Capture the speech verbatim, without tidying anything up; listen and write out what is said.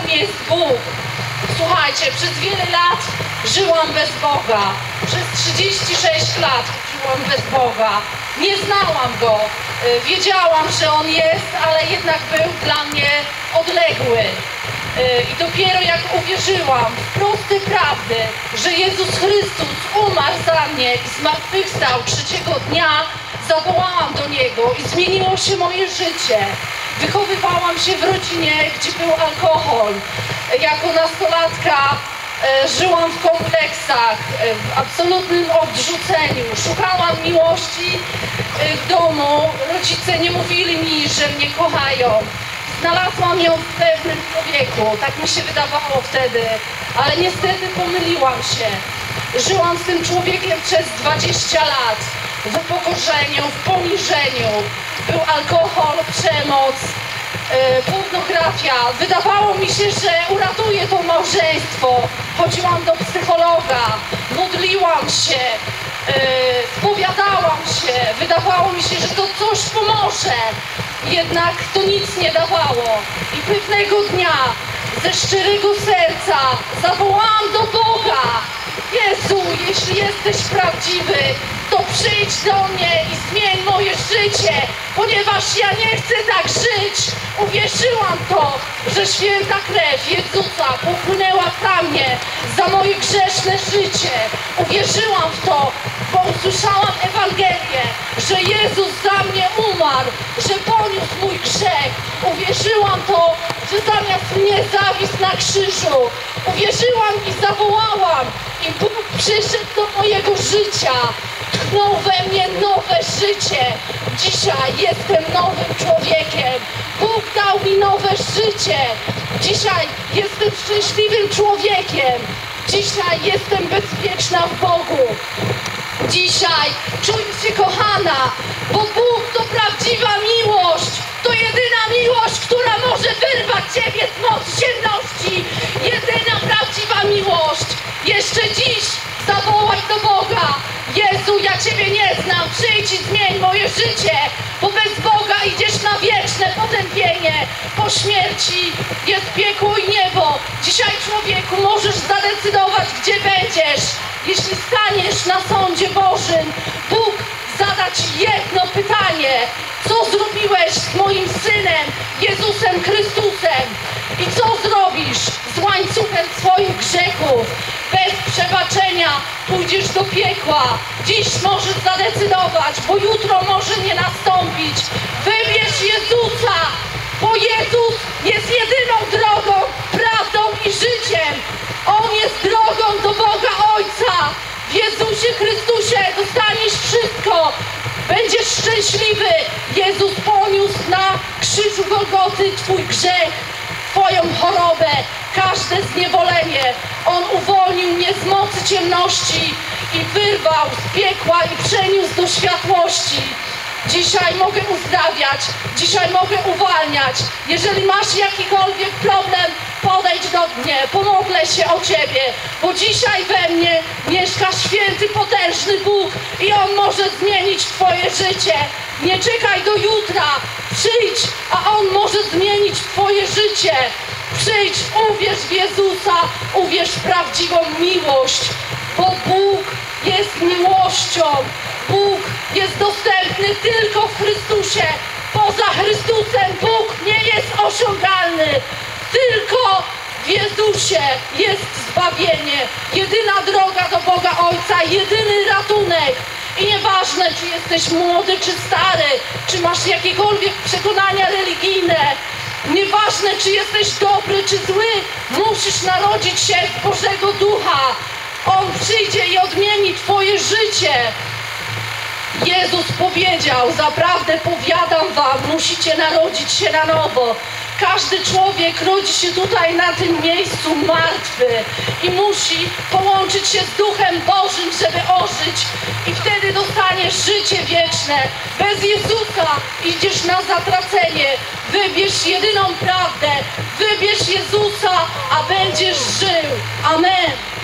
jest Bóg. Słuchajcie, przez wiele lat żyłam bez Boga. Przez trzydzieści sześć lat żyłam bez Boga. Nie znałam Go. Wiedziałam, że On jest, ale jednak był dla mnie odległy. I dopiero jak uwierzyłam w proste prawdy, że Jezus Chrystus umarł za mnie i zmartwychwstał trzeciego dnia, zawołałam do Niego i zmieniło się moje życie. Wychowywałam się w rodzinie, gdzie był alkohol. Jako nastolatka e, żyłam w kompleksach, e, w absolutnym odrzuceniu. Szukałam miłości e, w domu. Rodzice nie mówili mi, że mnie kochają. Znalazłam ją w pewnym człowieku, tak mi się wydawało wtedy, ale niestety pomyliłam się. Żyłam z tym człowiekiem przez dwadzieścia lat, w upokorzeniu, w poniżeniu. Był alkohol, przemoc, yy, pornografia. Wydawało mi się, że uratuję to małżeństwo. Chodziłam do psychologa, modliłam się, yy, spowiadałam się. Wydawało mi się, że to coś pomoże. Jednak to nic nie dawało. I pewnego dnia ze szczerego serca zawołałam do Boga: Jezu, jeśli jesteś prawdziwy, to przyjdź do mnie i zmień moje życie, ponieważ ja nie chcę tak żyć. Uwierzyłam to, że święta krew Jezusa popłynęła za mnie, za moje grzeszne życie. Uwierzyłam w to, bo usłyszałam Ewangelię, że Jezus za mnie umarł, że poniósł mój grzech. Uwierzyłam to, że zamiast mnie zawisł na krzyżu. Uwierzyłam i zawołałam, i Bóg przyszedł do mojego życia. Tchnął we mnie nowe życie. Dzisiaj jestem nowym człowiekiem. Bóg dał mi nowe życie. Dzisiaj jestem szczęśliwym człowiekiem. Dzisiaj jestem bezpieczna w Bogu. Dzisiaj czuję się kochana, bo Bóg to prawdziwa miłość. To jedyna miłość, która może wyrwać Ciebie z mocy ciemności. Jedyna prawdziwa miłość. Jeszcze dziś zawołaj do Boga: Jezu, ja Ciebie nie znam, przyjdź i zmień moje życie, bo bez Boga idziesz na wieczne potępienie. Po śmierci jest piekło i niebo. Dzisiaj, człowieku, możesz zadecydować, gdzie będziesz. Jeśli staniesz na sądzie Bożym, Bóg zada Ci jedno pytanie: co zrobiłeś z moim Synem, Jezusem Chrystusem? I co zrobisz z łańcuchem swoich grzechów? Bez przebaczenia pójdziesz do piekła. Dziś możesz zadecydować, bo jutro może nie nastąpić. Wybierz Jezusa, bo Jezus jest jedyną drogą, prawdą i życiem. On jest drogą do Boga Ojca. W Jezusie Chrystusie dostaniesz wszystko. Będziesz szczęśliwy. Jezus poniósł na krzyżu Golgoty Twój grzech, Twoją chorobę, każde zniewolenie. On uwolnił mnie z mocy ciemności i wyrwał z piekła i przeniósł do światłości. Dzisiaj mogę uzdrawiać, dzisiaj mogę uwalniać. Jeżeli masz jakikolwiek problem, podejdź do mnie, pomodlę się o Ciebie, bo dzisiaj we mnie mieszka święty, potężny Bóg i On może zmienić Twoje życie. Nie czekaj do jutra, przyjdź, a On może zmienić Twoje życie. Przyjdź, uwierz w Jezusa, uwierz w prawdziwą miłość, bo Bóg jest miłością. Bóg jest dostępny tylko w Chrystusie. Poza Chrystusem Bóg nie jest osiągalny. Tylko w Jezusie jest zbawienie. Jedyna droga do Boga Ojca, jedyny ratunek. I nieważne, czy jesteś młody, czy stary, czy masz jakiekolwiek przekonania religijne, nieważne, czy jesteś dobry, czy zły, musisz narodzić się z Bożego Ducha. On przyjdzie i odmieni Twoje życie. Jezus powiedział: zaprawdę powiadam wam, musicie narodzić się na nowo. Każdy człowiek rodzi się tutaj na tym miejscu martwy i musi połączyć się z Duchem Bożym, żeby ożyć, i wtedy dostaniesz życie wieczne. Bez Jezusa idziesz na zatracenie. Wybierz jedyną prawdę, wybierz Jezusa, a będziesz żył. Amen.